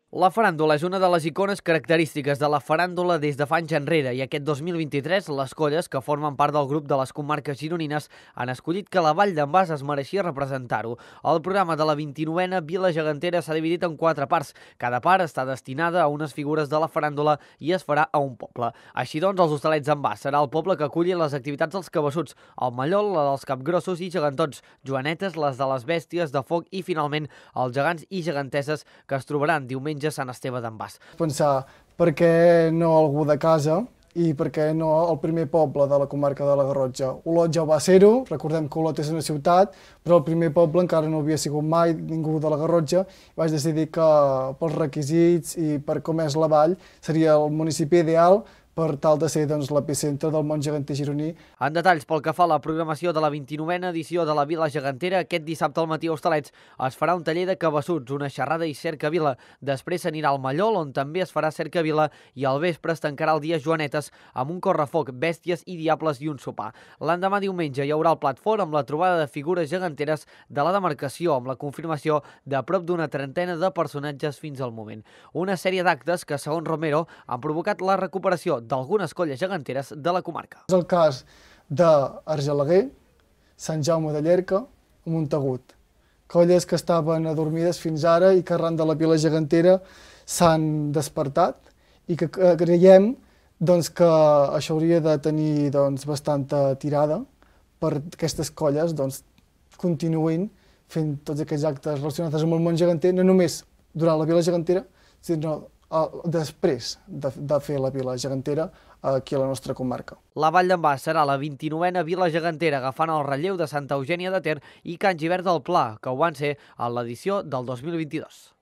La faràndula és una de les icones característiques de la faràndula des de fa anys enrere i aquest 2023 les colles que formen part del grup de les comarques gironines han escollit que la Vall d'en Bas es mereixia representar-ho. El programa de la 29a Vila Gegantera s'ha dividit en 4 parts. Cada part està destinada a unes figures de la faràndula i es farà a un poble. Així doncs, els Hostalets d'en Bas serà el poble que aculli les activitats dels cabassuts, el Mallol, la dels capgrossos i gegantons, Joanetes, les de les bèsties de foc i, finalment, els gegants i geganteses que es trobaran diumenge a Sant Esteve d'en Bas. Pensar per què no algú de casa i per què no el primer poble de la comarca de la Garrotxa. Olot ja va ser-ho, recordem que Olot és una ciutat, però el primer poble encara no havia sigut mai ningú de la Garrotxa. Vaig decidir que pels requisits i per com és la vall seria el municipi ideal per tal de ser l'epicentre del món geganter gironí. En detalls, pel que fa a la programació de la 29a edició de la Vila Gegantera, aquest dissabte al matí a Hostalets es farà un taller de cabassuts, una xerrada i cercavila. Després s'anirà al Mallol, on també es farà cercavila, i al vespre es tancarà el dia Joanetes amb un correfoc, bèsties i diables i un sopar. L'endemà diumenge hi haurà el plat fort amb la trobada de figures geganteres de la demarcació, amb la confirmació de prop d'una trentena de personatges fins al moment. Una sèrie d'actes que, segons Romero, han provocat la recuperació d'algunes colles geganteres de la comarca. És el cas d'Argelaguer, Sant Jaume de Llierca o Montagut. Colles que estaven adormides fins ara i que arran de la Vila Gegantera s'han despertat i que creiem que això hauria de tenir bastanta tirada per aquestes colles continuïn fent tots aquests actes relacionats amb el món geganter, no només durant la Vila Gegantera, sinó després de fer la Vila Gegantera aquí a la nostra comarca. La Vall d'en Bas serà la 29a Vila Gegantera, agafant el relleu de Santa Eugènia de Ter i Can Gibert del Pla, que ho van ser a l'edició del 2022.